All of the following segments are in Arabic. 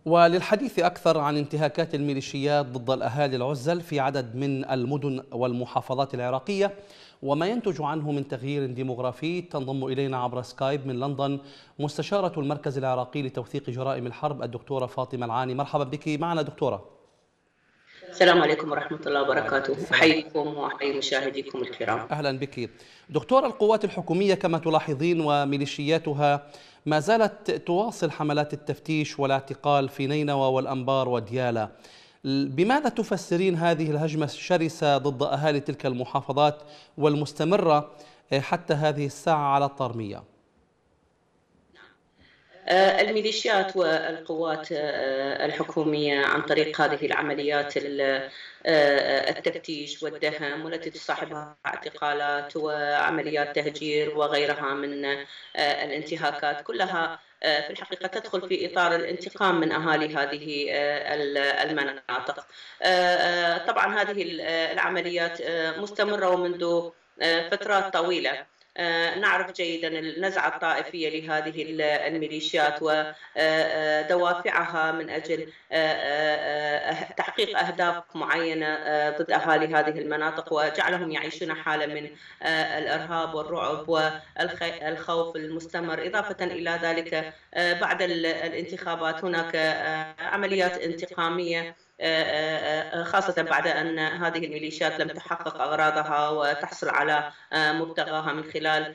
وللحديث أكثر عن انتهاكات الميليشيات ضد الأهالي العزل في عدد من المدن والمحافظات العراقية وما ينتج عنه من تغيير ديموغرافي، تنضم إلينا عبر سكايب من لندن مستشارة المركز العراقي لتوثيق جرائم الحرب الدكتورة فاطمة العاني. مرحبا بك معنا دكتورة. السلام عليكم ورحمة الله وعليكم وبركاته، السلام. أحييكم وأحيي مشاهديكم الكرام. أهلا بك دكتورة. القوات الحكومية كما تلاحظين وميليشياتها ما زالت تواصل حملات التفتيش والاعتقال في نينوى والأنبار وديالى. بماذا تفسرين هذه الهجمة الشرسة ضد أهالي تلك المحافظات والمستمرة حتى هذه الساعة على الطارمية؟ الميليشيات والقوات الحكومية عن طريق هذه العمليات التفتيش والدهم والتي تصاحبها اعتقالات وعمليات تهجير وغيرها من الانتهاكات، كلها في الحقيقة تدخل في إطار الانتقام من أهالي هذه المناطق. طبعا هذه العمليات مستمرة ومنذ فترات طويلة. نعرف جيدا النزعة الطائفية لهذه الميليشيات ودوافعها من أجل تحقيق أهداف معينة ضد أهالي هذه المناطق وجعلهم يعيشون حالة من الإرهاب والرعب والخوف المستمر. إضافة إلى ذلك بعد الانتخابات هناك عمليات انتقامية، خاصة بعد أن هذه الميليشيات لم تحقق أغراضها وتحصل على مبتغاها من خلال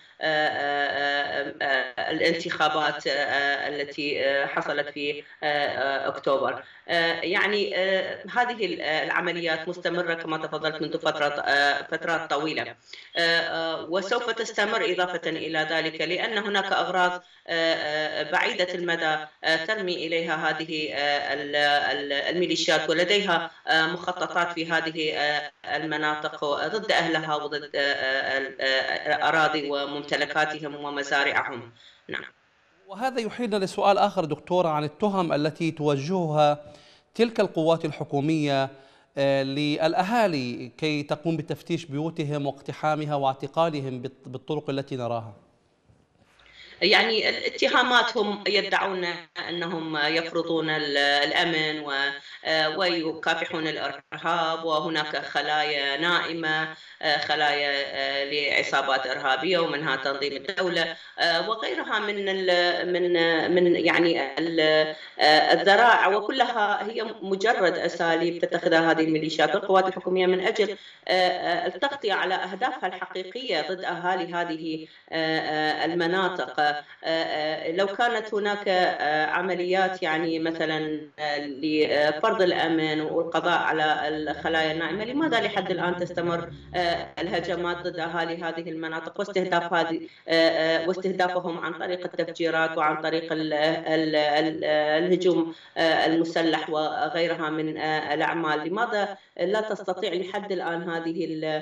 الانتخابات التي حصلت في أكتوبر. يعني هذه العمليات مستمرة كما تفضلت منذ فترات طويلة، وسوف تستمر إضافة إلى ذلك لأن هناك أغراض بعيدة المدى ترمي إليها هذه الميليشيات، ولديها مخططات في هذه المناطق ضد أهلها وضد الأراضي وممتلكاتهم ومزارعهم. نعم. وهذا يحيلنا لسؤال آخر دكتورة عن التهم التي توجهها تلك القوات الحكومية للأهالي كي تقوم بتفتيش بيوتهم واقتحامها واعتقالهم بالطرق التي نراها. يعني الاتهامات هم يدعون أنهم يفرضون الأمن ويكافحون الإرهاب، وهناك خلايا نائمة، خلايا لعصابات إرهابية ومنها تنظيم الدولة وغيرها من يعني الذرائع، وكلها هي مجرد أساليب تتخذها هذه الميليشيات والقوات الحكومية من أجل التغطية على أهدافها الحقيقية ضد أهالي هذه المناطق. لو كانت هناك عمليات يعني مثلا لفرض الأمن والقضاء على الخلايا النائمة، لماذا لحد الآن تستمر الهجمات ضد أهالي هذه المناطق واستهدافهم عن طريق التفجيرات وعن طريق الهجوم المسلح وغيرها من الأعمال؟ لماذا لا تستطيع لحد الآن هذه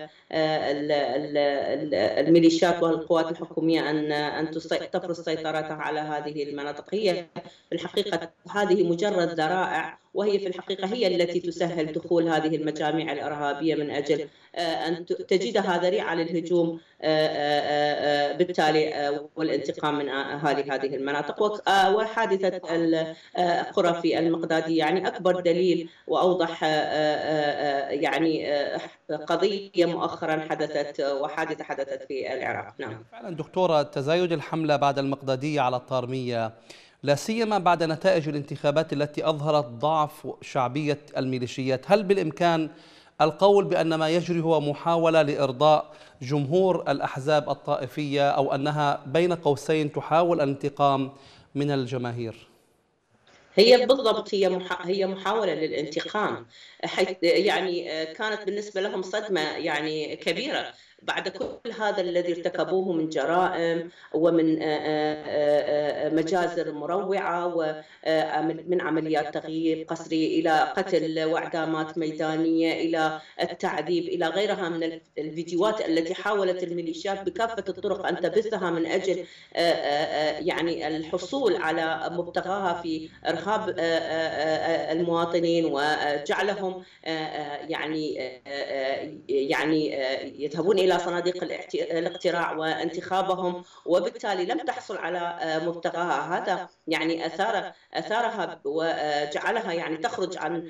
الميليشيات والقوات الحكومية أن تفرض سيطرتها على هذه المناطق؟ هي في الحقيقة هذه مجرد ذرائع، وهي في الحقيقة هي التي تسهل دخول هذه المجاميع الإرهابية من أجل أن تجدها ذريعة للهجوم بالتالي والانتقام من أهالي هذه المناطق. وحادثة القرى في المقدادية يعني أكبر دليل وأوضح يعني قضية مؤخرا حدثت وحادثة حدثت في العراق. نعم. فعلا دكتورة، تزايد الحملة بعد المقدادية على الطارمية لا سيما بعد نتائج الانتخابات التي أظهرت ضعف شعبية الميليشيات، هل بالإمكان القول بأن ما يجري هو محاولة لإرضاء جمهور الأحزاب الطائفية، أو أنها بين قوسين تحاول الانتقام من الجماهير؟ هي بالضبط هي محاولة للانتقام، حيث يعني كانت بالنسبة لهم صدمة يعني كبيرة بعد كل هذا الذي ارتكبوه من جرائم ومن مجازر مروعة ومن عمليات تغييب قسري إلى قتل وإعدامات ميدانية إلى التعذيب إلى غيرها من الفيديوهات التي حاولت الميليشيات بكافة الطرق أن تبثها من أجل يعني الحصول على مبتغاها في إرهاب المواطنين وجعلهم يعني يذهبون إلى إلى صناديق الاقتراع وانتخابهم، وبالتالي لم تحصل على مبتغاها. هذا يعني أثارها وجعلها يعني تخرج عن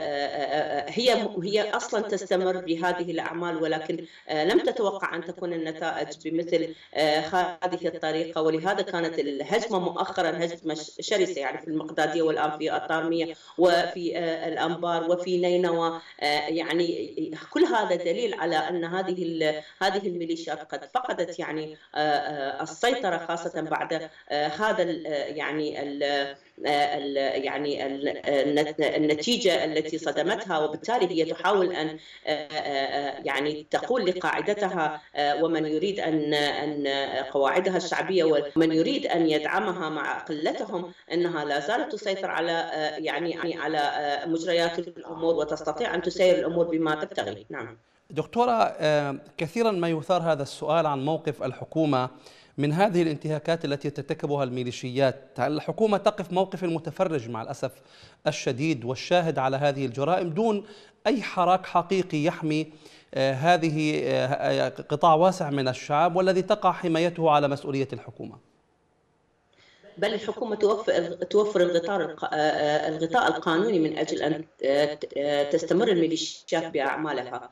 هي أصلا تستمر بهذه الأعمال، ولكن لم تتوقع أن تكون النتائج بمثل هذه الطريقة. ولهذا كانت الهجمة مؤخرا هجمة شرسة يعني في المقدادية والآن في الطارمية وفي الأنبار وفي نينوى. يعني كل هذا دليل على أن هذه الميليشيات قد فقدت يعني السيطرة، خاصة بعد هذا يعني يعني النتيجة التي صدمتها. وبالتالي هي تحاول أن يعني تقول لقاعدتها ومن يريد أن قواعدها الشعبية ومن يريد أن يدعمها مع قلتهم أنها لا زالت تسيطر على يعني على مجريات الأمور وتستطيع أن تسير الأمور بما تبتغي. نعم دكتورة، كثيرا ما يثار هذا السؤال عن موقف الحكومة من هذه الانتهاكات التي ترتكبها الميليشيات. الحكومة تقف موقف المتفرج مع الأسف الشديد والشاهد على هذه الجرائم دون أي حراك حقيقي يحمي هذه قطاع واسع من الشعب والذي تقع حمايته على مسؤولية الحكومة. بل الحكومة توفر الغطاء القانوني من أجل أن تستمر الميليشيات بأعمالها.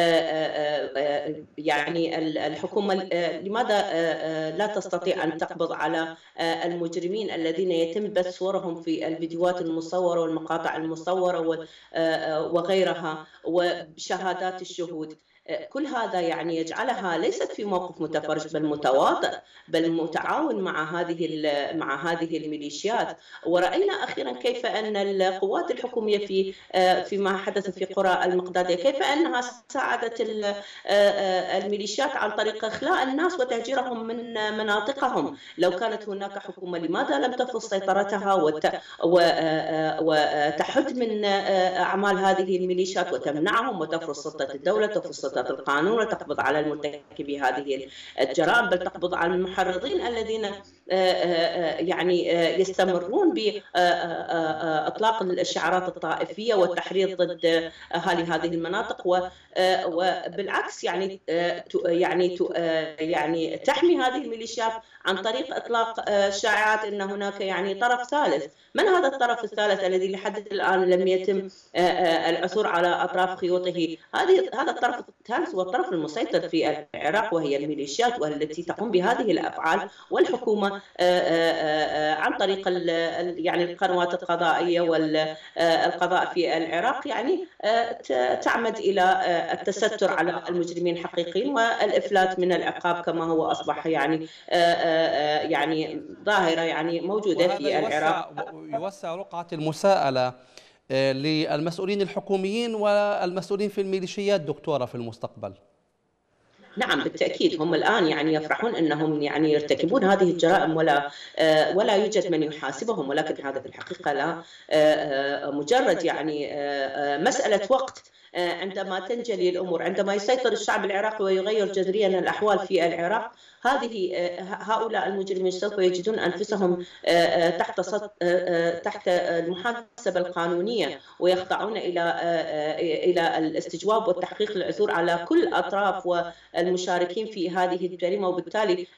يعني الحكومة لماذا لا تستطيع أن تقبض على المجرمين الذين يتم بث صورهم في الفيديوهات المصورة والمقاطع المصورة وغيرها وشهادات الشهود؟ كل هذا يعني يجعلها ليست في موقف متفرج بل متواطئ، بل متعاون مع هذه الميليشيات. ورأينا أخيرا كيف أن القوات الحكومية فيما حدث في قرى المقدادية كيف أنها ساعدت الميليشيات عن طريق إخلاء الناس وتهجيرهم من مناطقهم. لو كانت هناك حكومة لماذا لم تفرض سيطرتها وتحد من أعمال هذه الميليشيات وتمنعهم وتفرض سلطة الدولة، تفرض سلطة القانون، وتقبض على المرتكبي هذه الجرائم، بل تقبض على المحرضين الذين يعني يستمرون بإطلاق الشعارات الطائفية والتحريض ضد أهالي هذه المناطق. وبالعكس يعني تحمي هذه الميليشيات عن طريق إطلاق شائعات أن هناك يعني طرف ثالث. من هذا الطرف الثالث الذي لحد الآن لم يتم العثور على أطراف خيوطه؟ هذا الطرف الثالث هو الطرف المسيطر في العراق، وهي الميليشيات والتي تقوم بهذه الأفعال. والحكومة عن طريق يعني القنوات القضائية والقضاء في العراق يعني تعمد إلى التستر على المجرمين الحقيقيين والإفلات من العقاب كما هو أصبح يعني ظاهرة يعني موجودة في العراق. يوسع رقعة المساءلة للمسؤولين الحكوميين والمسؤولين في الميليشيات دكتورة في المستقبل. نعم بالتأكيد، هم الآن يعني يفرحون أنهم يعني يرتكبون هذه الجرائم ولا يوجد من يحاسبهم، ولكن هذا في الحقيقة لا مجرد يعني مسألة وقت عندما تنجلي الأمور، عندما يسيطر الشعب العراقي ويغير جذريا الأحوال في العراق. هؤلاء المجرمين سوف يجدون أنفسهم تحت المحاسبة القانونية، ويخضعون إلى الاستجواب والتحقيق للعثور على كل الأطراف والمشاركين في هذه الجريمة، وبالتالي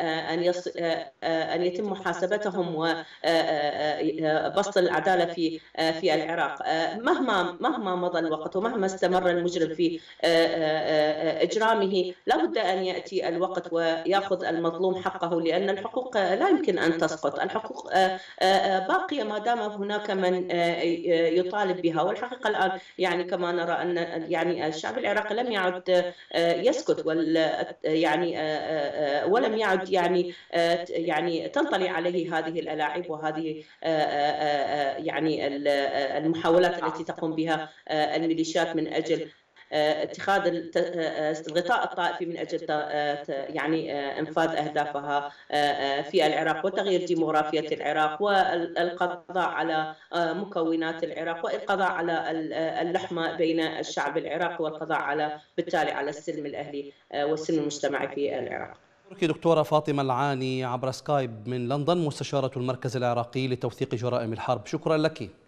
أن يتم محاسبتهم وبسط العدالة في العراق. مهما مضى الوقت ومهما استمر المجرم في إجرامه، لابد أن يأتي الوقت ويأخذ المظلوم حقه، لأن الحقوق لا يمكن أن تسقط. الحقوق باقية ما دام هناك من يطالب بها. والحقيقة الآن يعني كما نرى أن يعني الشعب العراقي لم يعد يسكت يعني ولم يعد يعني تنطلي عليه هذه الألاعيب وهذه يعني المحاولات التي تقوم بها الميليشيات من أجل اتخاذ الغطاء الطائفي من أجل يعني إنفاذ أهدافها في العراق وتغيير ديموغرافية العراق والقضاء على مكونات العراق والقضاء على اللحمة بين الشعب العراقي والقضاء بالتالي على السلم الأهلي والسلم المجتمعي في العراق. دكتورة فاطمة العاني عبر سكايب من لندن، مستشارة المركز العراقي لتوثيق جرائم الحرب، شكرا لك.